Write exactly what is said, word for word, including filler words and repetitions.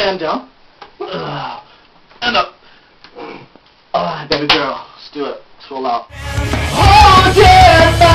And down. Uh, and up. Alright, baby girl. Let's do it. Let's roll out. Oh, yeah!